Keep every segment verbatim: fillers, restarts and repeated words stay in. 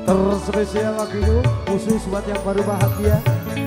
Terspesial lagu itu khusus buat yang baru bahagia.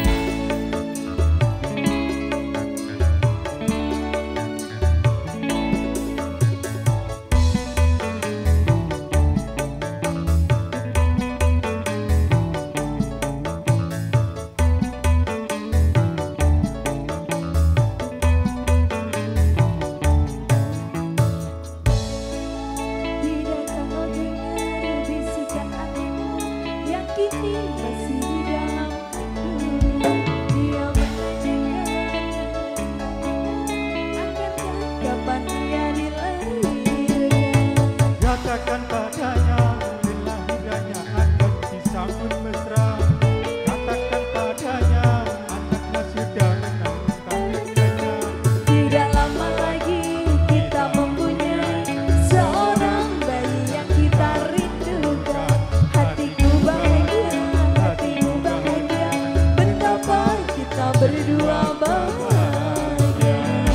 Berdua bahagia.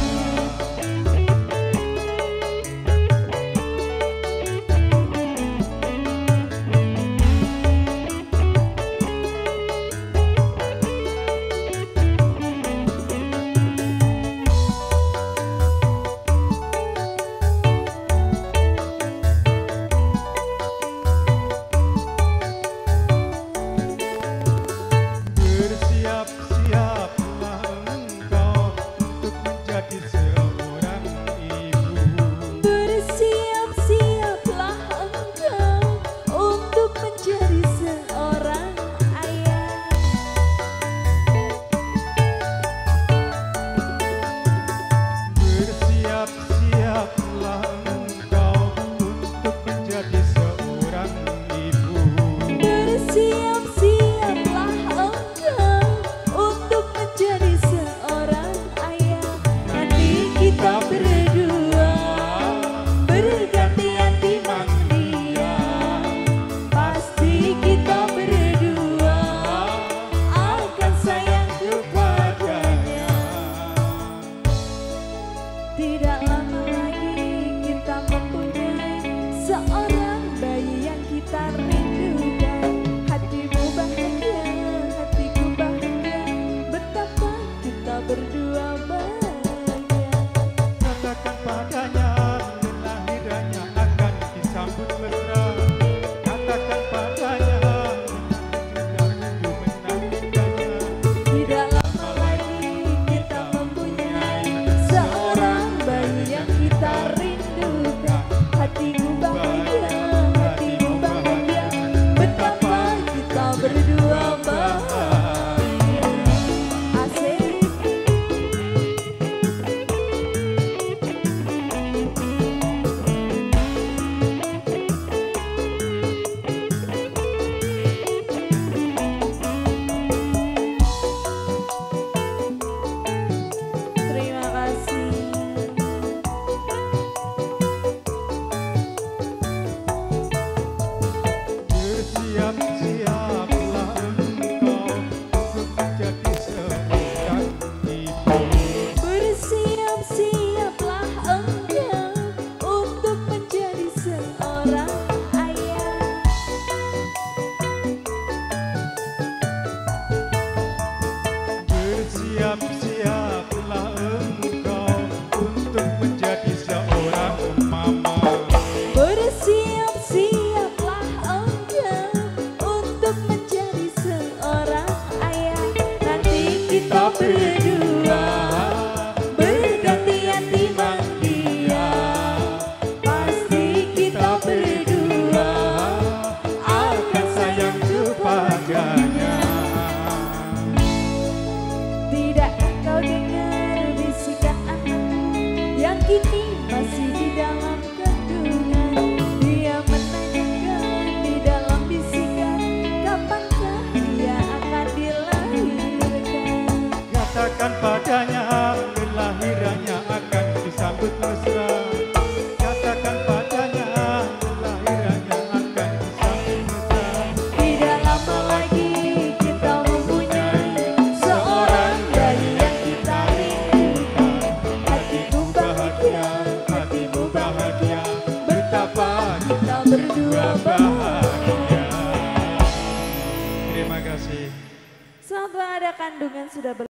Bersiap-siaplah engkau untuk menjadi seorang ibu. Bersiap-siaplah engkau untuk menjadi seorang ayah. Bersiap-siaplah engkau untuk menjadi seorang ibu. Bersiap-siaplah engkau untuk menjadi seorang ayah. Nanti kita berdua bergantian timang dia. Pasti kita berdua akan sayang kepadanya. Tidak lama lagi kita mempunyai seorang bayi yang kita rindukan. Hatimu bahagia, hatiku bahagia, betapa kita berdua bahagia. Katakan padanya kelahirannya akan disambut mesra. Katakan padanya rindu menantikannya. Tidak lama lagi kita mempunyai seorang bayi yang kita rindukan. Hatiku bahagia, hatimu bahagia, betapa kita berdua bahagia. Asik. Terima kasih. Bersiap-siaplah engkau untuk menjadi seorang ibu. Bersiap-siaplah engkau untuk menjadi seorang ayah. Bersiap-siaplah engkau untuk menjadi seorang mama. Bersiap-siaplah engkau untuk menjadi seorang ayah. Nanti kita berdua bergantian timang dia. Pasti kita berdua Akan sayang kepadanya. Tidakkah kau dengar bisikan anakku yang kini masih di dalam kandungan? Dia menanyakan di dalam bisikan, kapankah dia akan dilahirkan? Katakan padanya kelahirannya akan disambut mesra. Katakan padanya kelahirannya akan disambut mesra. Tidak lama lagi kita mempunyai seorang bayi yang kita rindukan. Hatiku bahagia, hatimu bahagia, betapa kita berdua bahagia. kasih. Semoga ada kandungan sudah ber